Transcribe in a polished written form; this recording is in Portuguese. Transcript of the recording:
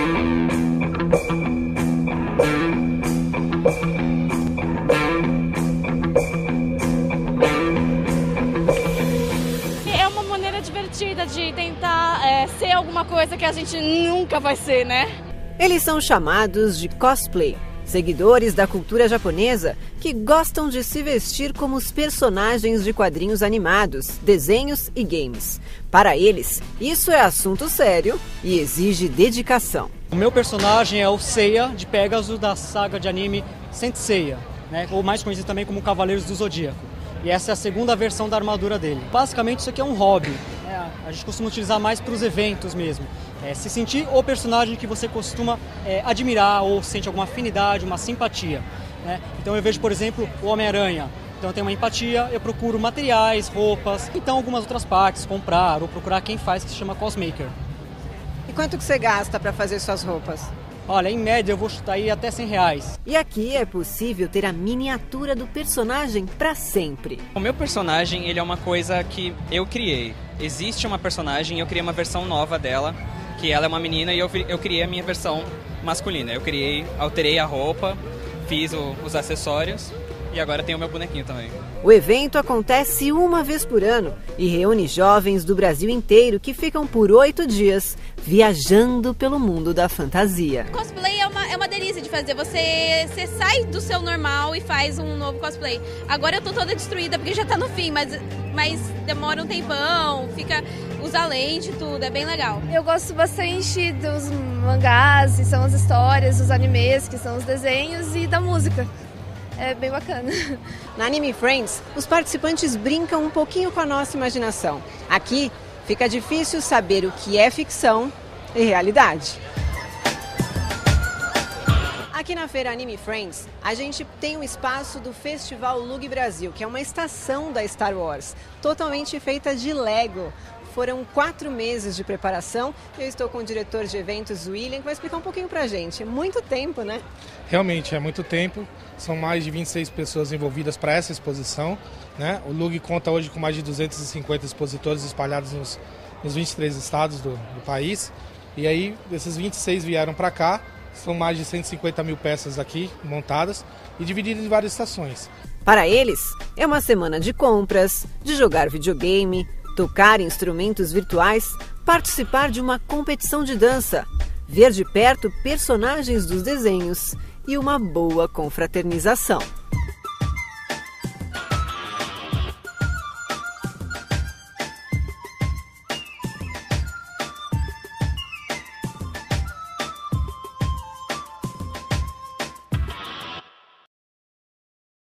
É uma maneira divertida de tentar ser alguma coisa que a gente nunca vai ser, né? Eles são chamados de cosplay, seguidores da cultura japonesa que gostam de se vestir como os personagens de quadrinhos animados, desenhos e games. Para eles, isso é assunto sério e exige dedicação. O meu personagem é o Seiya, de Pégaso, da saga de anime Saint Seiya, né? Ou mais conhecido também como Cavaleiros do Zodíaco. E essa é a segunda versão da armadura dele. Basicamente isso aqui é um hobby, né? A gente costuma utilizar mais para os eventos mesmo. Se sentir o personagem que você costuma admirar ou sente alguma afinidade, uma simpatia, né? Então eu vejo, por exemplo, o Homem-Aranha. Então eu tenho uma empatia, eu procuro materiais, roupas, então algumas outras partes, comprar ou procurar quem faz, que se chama cosmaker. E quanto que você gasta para fazer suas roupas? Olha, em média eu vou chutar aí até R$100. E aqui é possível ter a miniatura do personagem para sempre. O meu personagem, ele é uma coisa que eu criei. Existe uma personagem, eu criei uma versão nova dela, que ela é uma menina e eu criei a minha versão masculina. Eu alterei a roupa, fiz os acessórios e agora tenho o meu bonequinho também. O evento acontece uma vez por ano e reúne jovens do Brasil inteiro que ficam por 8 dias viajando pelo mundo da fantasia. Cosplay é uma delícia de fazer. Você sai do seu normal e faz um novo cosplay. Agora eu tô toda destruída porque já tá no fim, mas demora um tempão, usa lente e tudo, é bem legal. Eu gosto bastante dos mangás, que são as histórias, dos animes, que são os desenhos, e da música. É bem bacana. Na Anime Friends, os participantes brincam um pouquinho com a nossa imaginação. Aqui fica difícil saber o que é ficção e realidade. Aqui na feira Anime Friends, a gente tem um espaço do Festival Lug Brasil, que é uma estação da Star Wars, totalmente feita de Lego. Foram 4 meses de preparação. Eu estou com o diretor de eventos, William, que vai explicar um pouquinho pra gente. É muito tempo, né? Realmente, é muito tempo. São mais de 26 pessoas envolvidas para essa exposição, né? O Lug conta hoje com mais de 250 expositores espalhados nos 23 estados do país. E aí, esses 26 vieram para cá. São mais de 150 mil peças aqui montadas e divididas em várias estações. Para eles, é uma semana de compras, de jogar videogame, tocar instrumentos virtuais, participar de uma competição de dança, ver de perto personagens dos desenhos e uma boa confraternização.